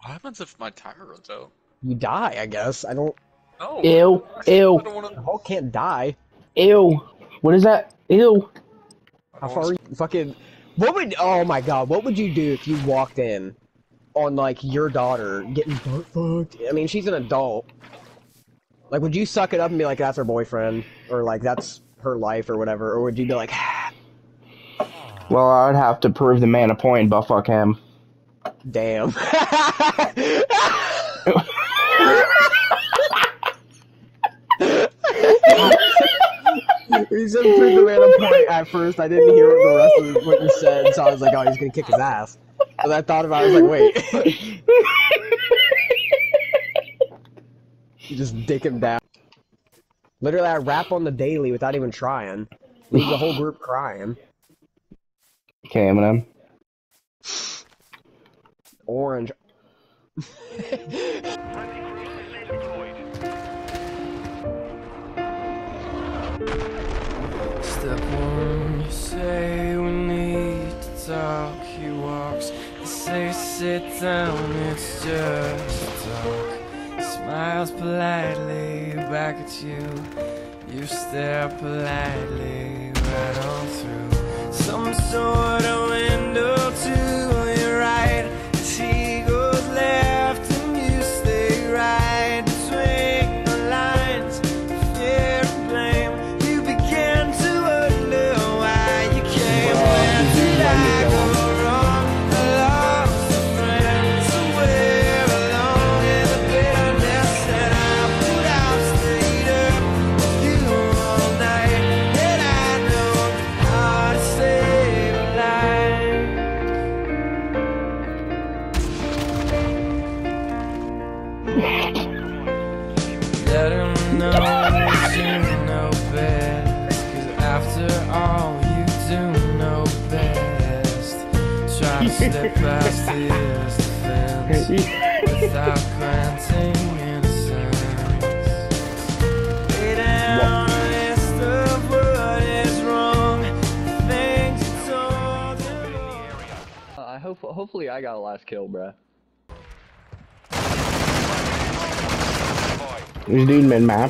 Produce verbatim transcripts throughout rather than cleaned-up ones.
What happens if my timer runs out? You die, I guess. I don't. No. Ew. Ew. I don't wanna... The Hulk can't die. Ew. What is that? Ew. How far are you fucking? What would? Oh my god! What would you do if you walked in on like your daughter getting butt fucked? I mean, she's an adult. Like, would you suck it up and be like, "That's her boyfriend," or like, "That's her life," or whatever? Or would you be like, Well, I'd have to prove the man a point, but fuck him. "Damn." He said prove the man a point at first. I didn't hear the rest of what you said, so I was like, "Oh, he's gonna kick his ass." But I thought about it, I was like, "Wait." You just dick him down. Literally, I rap on the daily without even trying. Leave the whole group crying. Okay, Eminem. Orange. Step one, you say we need to talk. He walks, you say sit down, it's just talk. He smiles politely back at you. You stare politely right on through some sort of window to your right. She goes left and you stay right between the lines. Fear and blame. You began to wonder why you came. Where did I go wrong? I lost a friend somewhere along in the bitterness that I put out. Stayed up with you all night, and I know how to save a life. Let him know that you know best, 'cause after all you do know best. Try to slip past his defense without granting innocence. Lay down a list of what is wrong, the things you told him. I hope, hopefully I got a last kill, bruh. There's a dude mid-map.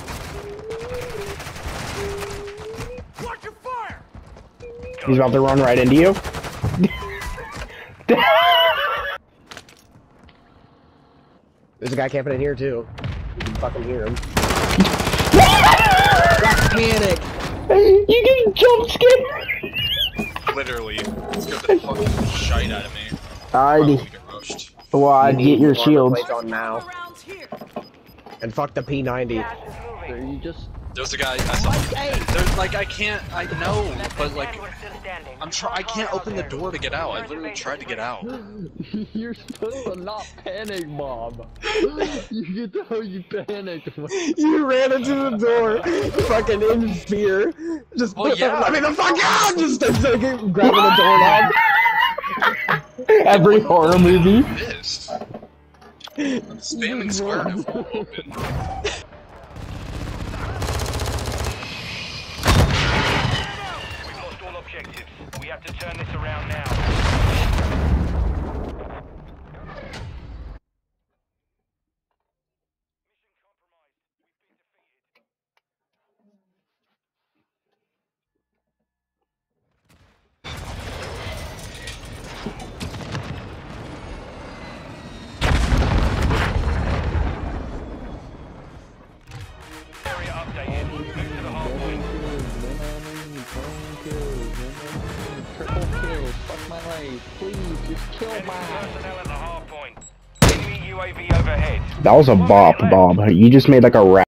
He's about to run right into you. There's a guy camping in here too. You can fucking hear him. That's panic. You get jump scared. Literally. Scared the fucking shite out of me. I'd, Probably get rushed. well, I'd get your Armor shields. plates on now. And fuck the P ninety. So you just... There's a guy I saw. There's like I can't. I know, but like I'm try. I can't open the door to get out. I literally tried to get out. You're supposed to not panic, Bob. You get to how you panicked. You ran into the door, fucking in fear. Just Well, yeah. let me the fuck out! Just starts like, grabbing the doorknob. Every horror movie. Missed. I'm spamming square and it won't open. We've lost all objectives. We have to turn this around now. Area updated. Move to the hard point. Triple kills, fuck my life. Please, just kill Enemy my... personnel at the hard point. Enemy U A V overhead. That was a bop, Bob. You just made like a rap.